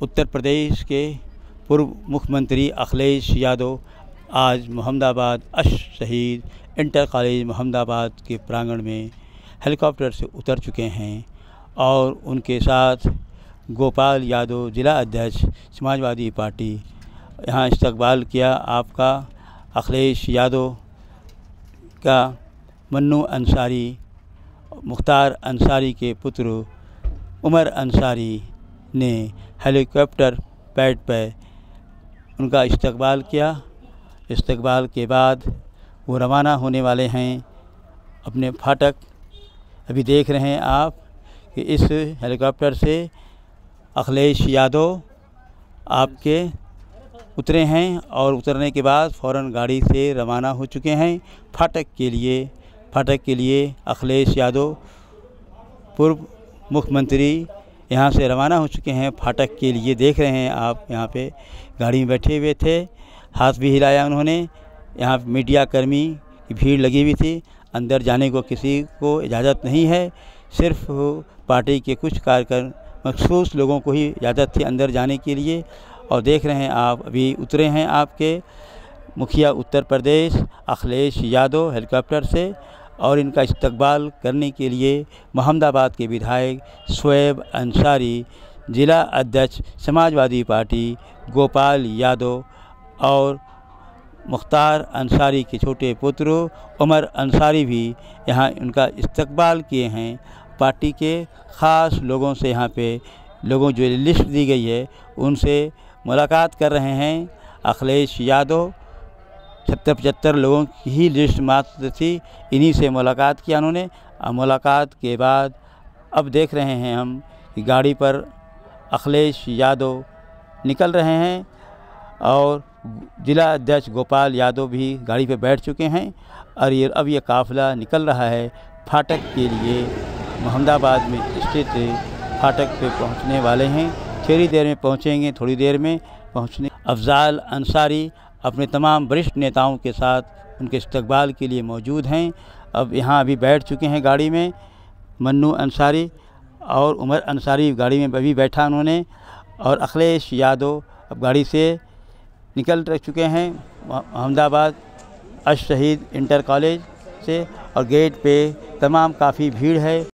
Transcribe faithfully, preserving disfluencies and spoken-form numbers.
उत्तर प्रदेश के पूर्व मुख्यमंत्री अखिलेश यादव आज मोहम्मदाबाद अश शहीद इंटर कॉलेज मोहम्मदाबाद के प्रांगण में हेलीकॉप्टर से उतर चुके हैं और उनके साथ गोपाल यादव जिला अध्यक्ष समाजवादी पार्टी यहाँ इस्तकबाल किया। आपका अखिलेश यादव का मन्नू अंसारी, मुख्तार अंसारी के पुत्र उमर अंसारी ने हेलीकॉप्टर पैड पर उनका इस्तकबाल किया। इस्तकबाल के बाद वो रवाना होने वाले हैं अपने फाटक। अभी देख रहे हैं आप कि इस हेलीकॉप्टर से अखिलेश यादव आपके उतरे हैं और उतरने के बाद फ़ौरन गाड़ी से रवाना हो चुके हैं फाटक के लिए। फाटक के लिए अखिलेश यादव पूर्व मुख्यमंत्री यहाँ से रवाना हो चुके हैं फाटक के लिए। देख रहे हैं आप यहाँ पे गाड़ी में बैठे हुए थे, हाथ भी हिलाया उन्होंने। यहाँ मीडिया कर्मी की भीड़ लगी हुई थी। अंदर जाने को किसी को इजाज़त नहीं है, सिर्फ पार्टी के कुछ कार्यकर्ता मखसूस लोगों को ही इजाज़त थी अंदर जाने के लिए। और देख रहे हैं आप अभी उतरे हैं आपके मुखिया उत्तर प्रदेश अखिलेश यादव हेलीकॉप्टर से और इनका इस्तकबाल करने के लिए मोहम्मदाबाद के विधायक शोएब अंसारी, जिला अध्यक्ष समाजवादी पार्टी गोपाल यादव और मुख्तार अंसारी के छोटे पुत्र उमर अंसारी भी यहाँ उनका इस्तकबाल किए हैं। पार्टी के ख़ास लोगों से यहाँ पे लोगों जो लिस्ट दी गई है उनसे मुलाकात कर रहे हैं। अखिलेश यादव सत्तर पचहत्तर लोगों की ही लिस्ट मात्र थी, इन्हीं से मुलाकात किया उन्होंने। मुलाकात के बाद अब देख रहे हैं हम कि गाड़ी पर अखिलेश यादव निकल रहे हैं और जिला अध्यक्ष गोपाल यादव भी गाड़ी पर बैठ चुके हैं और ये अब ये काफ़िला निकल रहा है फाटक के लिए। मोहम्मदाबाद में स्थित फाटक पे पहुंचने वाले हैं, थोड़ी देर में पहुंचेंगे, थोड़ी देर में पहुंचने। अफजाल अंसारी अपने तमाम वरिष्ठ नेताओं के साथ उनके इस्तकबाल के लिए मौजूद हैं। अब यहाँ अभी बैठ चुके हैं गाड़ी में मन्नू अंसारी और उमर अंसारी गाड़ी में अभी बैठा उन्होंने और अखिलेश यादव अब गाड़ी से निकल चुके हैं मोहम्मदाबाद अश शहीद इंटर कॉलेज से और गेट पे तमाम काफ़ी भीड़ है।